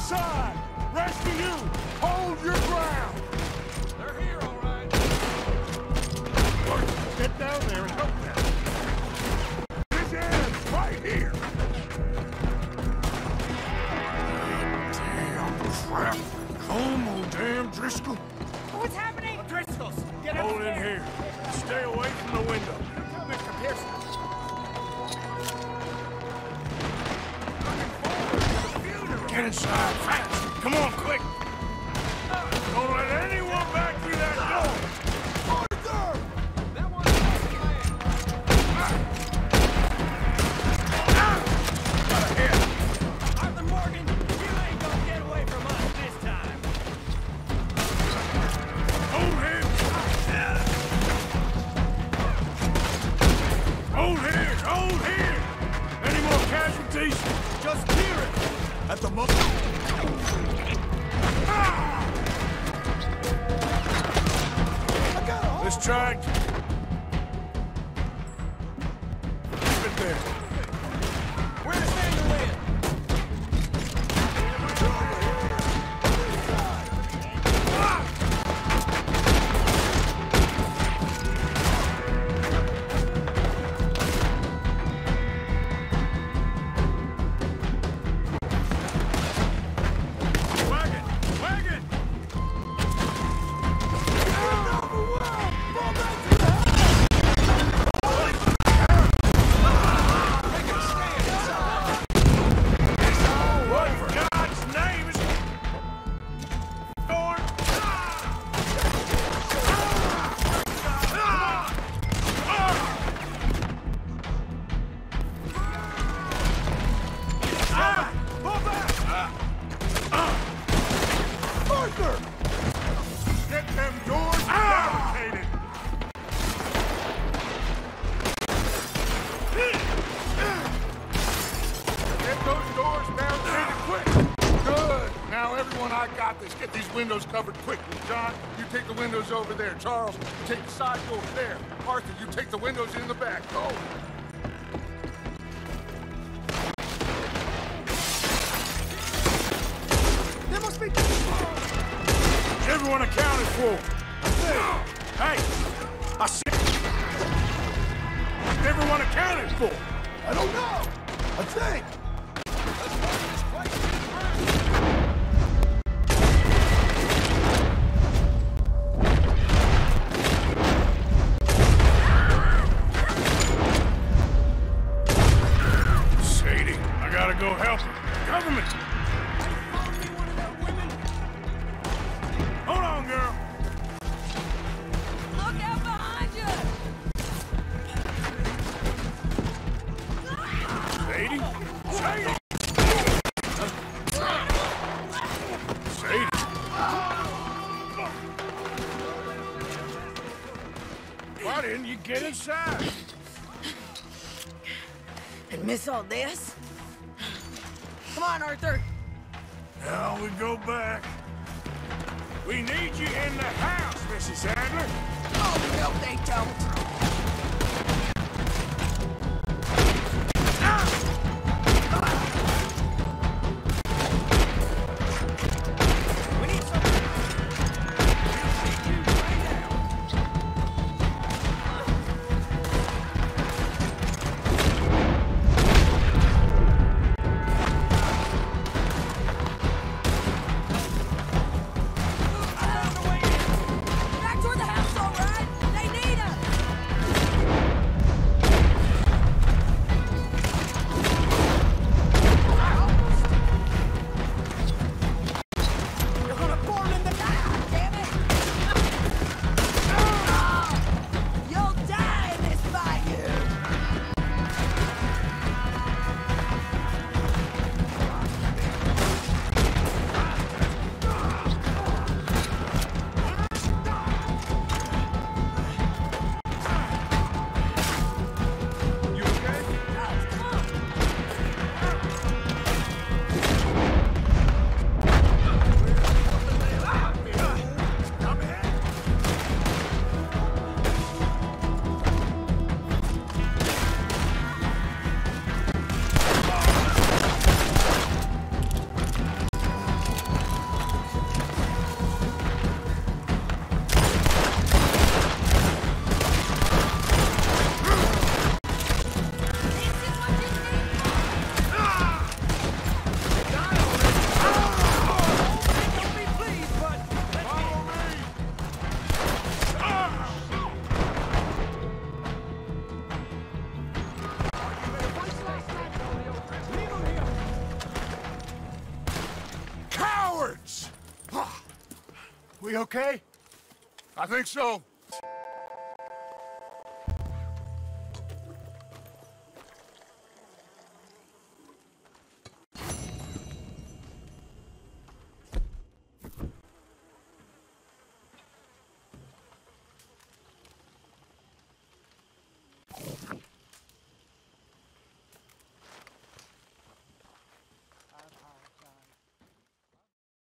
inside! Rest of you, hold your ground! They're here, all right. Get down there and help them. This ends right here! Damn crap! Come on, damn Driscoll! What's happening? Driscoll's, get Hold in upstairs. here. Stay away from the window. Mr. Pearson. Get inside, fast! Come on, quick! Don't let anyone back through that door! Arthur! That one's the man. Arthur Morgan, you ain't gonna get away from us this time. Hold him! Hold here! Hold here! Any more casualties? Just hear it! At the moment. Let's try. Keep it there. We're to stand to win. Wagon! Wagon! What in God's name is going? Arthur! Get them doors barricaded! Get those doors barricaded quick! Good! Now everyone, I got this. Get these windows covered quickly. John, you take the windows over there. Charles, you take the side doors there. Arthur, you take the windows in the back. Go! There must be... Is everyone accounted for? Hey! I said... Is everyone accounted for? I don't know. I think. Sadie, I gotta go help her. Government! Hold on, girl. Look out behind you! Sadie? Sadie! Sadie! Why didn't you get inside? And miss all this? Come on, Arthur! Now we go back. We need you in the house, Mrs. Adler. Oh, no, they don't! We need something. You lay down. Back toward the house, all right? They need us! We okay? I think so.